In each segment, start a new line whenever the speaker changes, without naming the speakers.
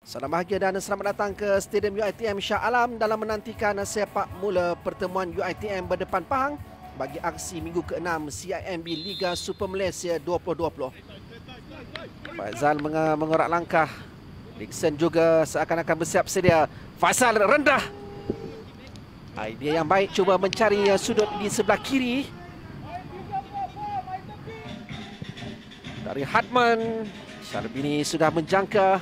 Salam bahagia dan selamat datang ke Stadium UiTM Shah Alam dalam menantikan sepak mula pertemuan UiTM berdepan Pahang bagi aksi minggu ke-6 CIMB Liga Super Malaysia 2020. Faizal mengorak langkah. Dixon juga seakan-akan bersiap sedia. Faisal rendah. Idea yang baik, cuba mencari sudut di sebelah kiri. Dari Hartman. Syarbini sudah menjangka.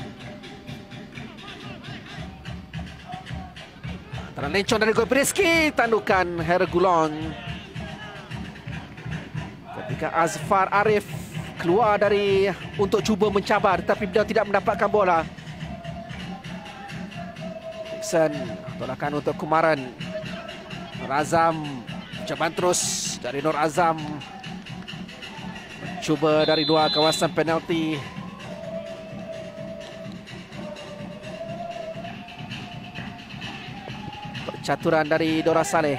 Lencong dari Gobriski, tandukan Hergulon. Ketika Azfar Arif keluar dari untuk cuba mencabar, tetapi beliau tidak mendapatkan bola. Dixon tolakan untuk Kumaran. Nur Azam ucapan terus dari Nur Azam. Cuba dari luar kawasan penalti. Caturan dari Dora Saleh.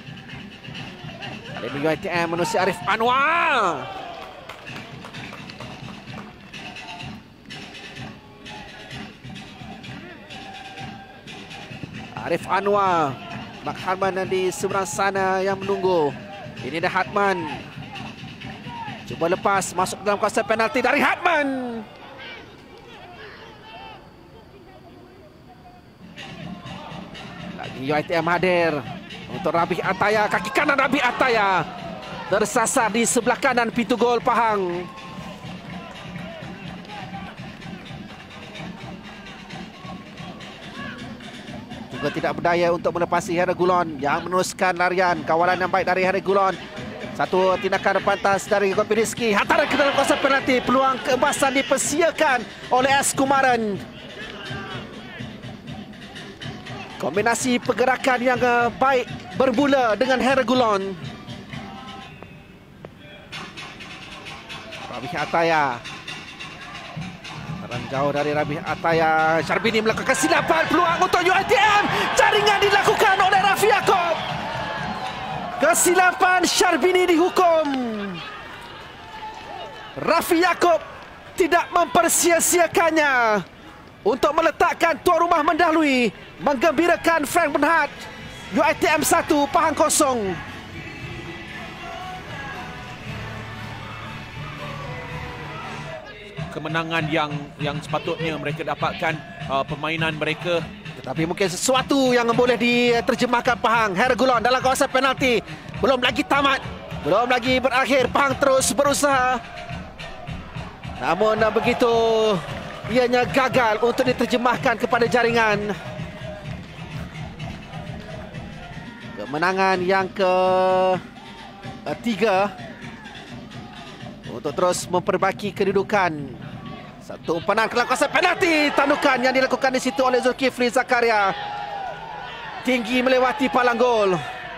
Kali ini UiTM menusi Arif Anwar. Arif Anwar. Mak Harman di seberang sana yang menunggu. Ini dah Hartman. Cuba lepas masuk dalam kawasan penalti dari Hartman. UiTM hadir untuk Rabi Ataya. Kaki kanan Rabi Ataya tersasar di sebelah kanan pintu gol Pahang. Juga tidak berdaya untuk melepasi Hergulon yang meneruskan larian. Kawalan yang baik dari Hergulon. Satu tindakan pantas dari Gobriski. Hantaran ke dalam kawasan penalti. Peluang keebasan dipersiakan oleh S. Kumaran. Kombinasi pergerakan yang baik bermula dengan Hergulon. Rabi Ataya. Terang jauh dari Rabi Ataya. Syarbini melakukan silapan. Peluang untuk UiTM. Jaringan dilakukan oleh Rafi Yaakob. Kesilapan Syarbini dihukum. Rafi Yaakob tidak mempersia-siakannya untuk meletakkan tuan rumah mendahului, menggembirakan Frank Bernhard. UiTM 1, Pahang 0.
Kemenangan yang sepatutnya mereka dapatkan, permainan mereka.
Tetapi mungkin sesuatu yang boleh diterjemahkan Pahang. Hergulon dalam kawasan penalti. Belum lagi tamat, belum lagi berakhir. Pahang terus berusaha. Namun begitu, ianya gagal untuk diterjemahkan kepada jaringan. Kemenangan yang ke-3 untuk terus memperbaiki kedudukan. Satu umpan ke dalam kawasan penalti. Tandukan yang dilakukan di situ oleh Zulkifli Zakaria. Tinggi melewati palang gol.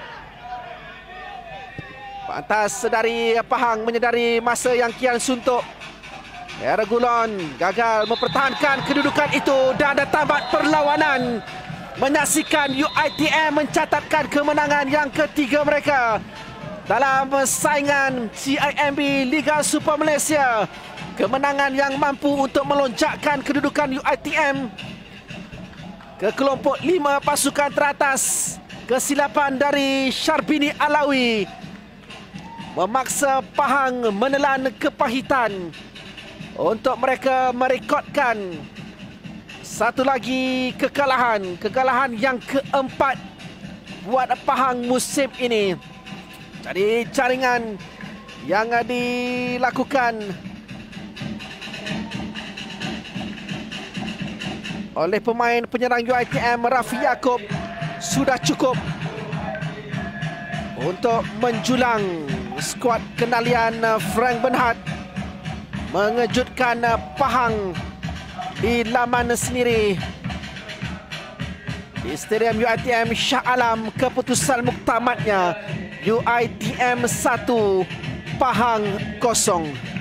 Pantas dari Pahang menyedari masa yang kian suntuk. Hergulon gagal mempertahankan kedudukan itu dan tamat perlawanan. Menyaksikan UiTM mencatatkan kemenangan yang ke-3 mereka dalam saingan CIMB Liga Super Malaysia. Kemenangan yang mampu untuk melonjakkan kedudukan UiTM ke kelompok 5 pasukan teratas. Kesilapan dari Syarbini Alawi memaksa Pahang menelan kepahitan untuk mereka merekodkan satu lagi kekalahan. Kekalahan yang ke-4 buat Pahang musim ini. Jadi jaringan yang dilakukan oleh pemain penyerang UiTM Rafi Yaakob sudah cukup untuk menjulang skuad kendalian Frank Bernhard. Mengejutkan Pahang di laman sendiri. Di Stadium UiTM Shah Alam, keputusan muktamadnya UiTM 1, Pahang 0.